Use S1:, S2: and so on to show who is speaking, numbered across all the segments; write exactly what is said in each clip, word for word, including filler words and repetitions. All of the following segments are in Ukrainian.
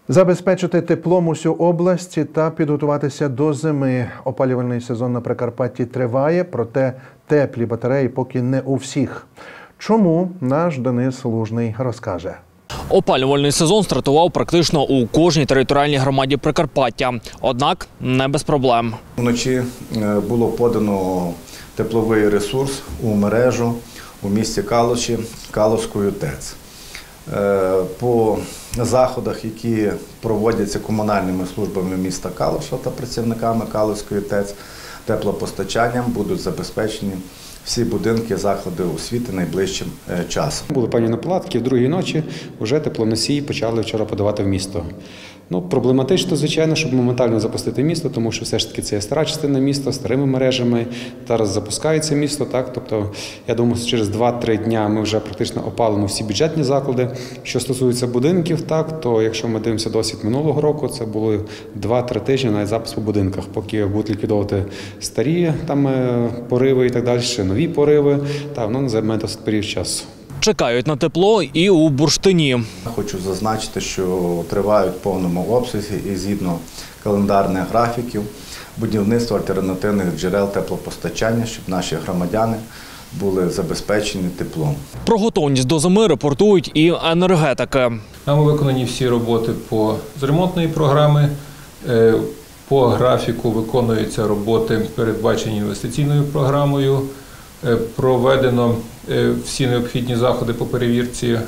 S1: Забезпечити теплом усю область та підготуватися до зими. Опалювальний сезон на Прикарпатті триває, проте теплі батареї поки не у всіх. Чому, наш Денис Лужний розкаже.
S2: Опалювальний сезон стартував практично у кожній територіальній громаді Прикарпаття. Однак не без проблем.
S3: Вночі було подано тепловий ресурс у мережу у місті Калуші Калуською ТЕЦ. По заходах, які проводяться комунальними службами міста Калуша та працівниками Калуської ТЕЦ, теплопостачанням будуть забезпечені всі будинки, заклади освіти найближчим часом.
S4: Були певні неполадки, в другій ночі вже теплоносії почали вчора подавати в місто. Ну, проблематично, звичайно, щоб моментально запустити місто, тому що все ж таки це є стара частина міста, старими мережами. Зараз запускається місто, так, тобто, я думаю, через два-три дня ми вже практично опалимо всі бюджетні заклади. Що стосується будинків, так, то якщо ми дивимося досвід минулого року, це були два-три тижні навіть запуск по будинках, поки будуть ліквідовувати старі там пориви і так далі, нові пориви, так, воно займе досить період часу.
S2: Чекають на тепло і у бурштині.
S3: Хочу зазначити, що тривають в повному обсязі і згідно календарних графіків будівництво альтернативних джерел теплопостачання, щоб наші громадяни були забезпечені теплом.
S2: Про готовність до зими репортують і енергетики.
S5: Нами виконані всі роботи по з ремонтної програми. По графіку виконуються роботи, передбачені інвестиційною програмою. Проведено всі необхідні заходи по перевірці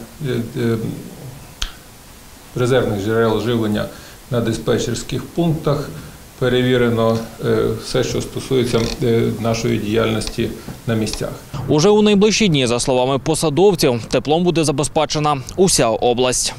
S5: резервних джерел живлення на диспетчерських пунктах. Перевірено все, що стосується нашої діяльності на місцях.
S2: Уже у найближчі дні, за словами посадовців, теплом буде забезпечена уся область.